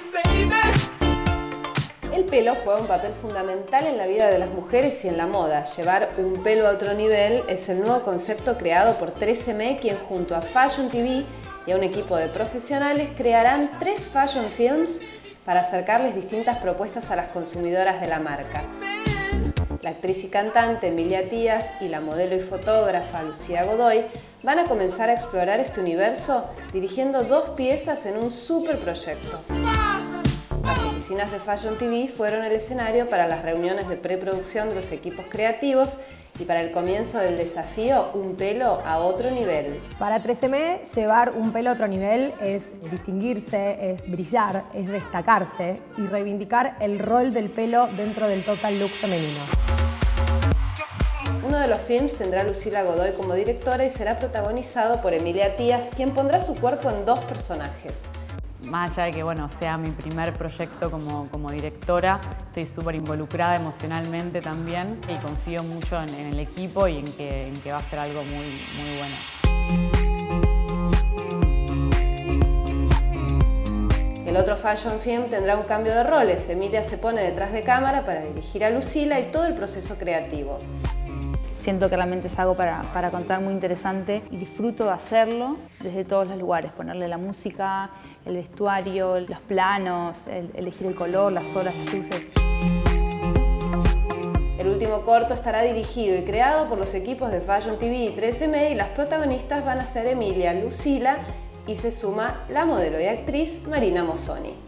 El pelo juega un papel fundamental en la vida de las mujeres y en la moda. Llevar un pelo a otro nivel es el nuevo concepto creado por 3M, quien junto a Fashion TV y a un equipo de profesionales crearán 3 fashion films para acercarles distintas propuestas a las consumidoras de la marca. La actriz y cantante Emilia Tías y la modelo y fotógrafa Lucía Godoy van a comenzar a explorar este universo dirigiendo 2 piezas en un super proyecto. Las oficinas de Fashion TV fueron el escenario para las reuniones de preproducción de los equipos creativos y para el comienzo del desafío Un pelo a otro nivel. Para 3M, llevar un pelo a otro nivel es distinguirse, es brillar, es destacarse y reivindicar el rol del pelo dentro del total look femenino. Uno de los films tendrá a Lucía Godoy como directora y será protagonizado por Emilia Tías, quien pondrá su cuerpo en 2 personajes. Más allá de que sea mi primer proyecto como directora, estoy súper involucrada emocionalmente también y confío mucho en el equipo y en que va a ser algo muy bueno. El otro fashion film tendrá un cambio de roles. Emilia se pone detrás de cámara para dirigir a Lucila y todo el proceso creativo. Siento que realmente es algo para contar muy interesante y disfruto de hacerlo desde todos los lugares, ponerle la música, el vestuario, los planos, elegir el color, las horas, las luces. El último corto estará dirigido y creado por los equipos de Fashion TV y 3M y las protagonistas van a ser Emilia, Lucila y se suma la modelo y actriz Marina Mozzoni.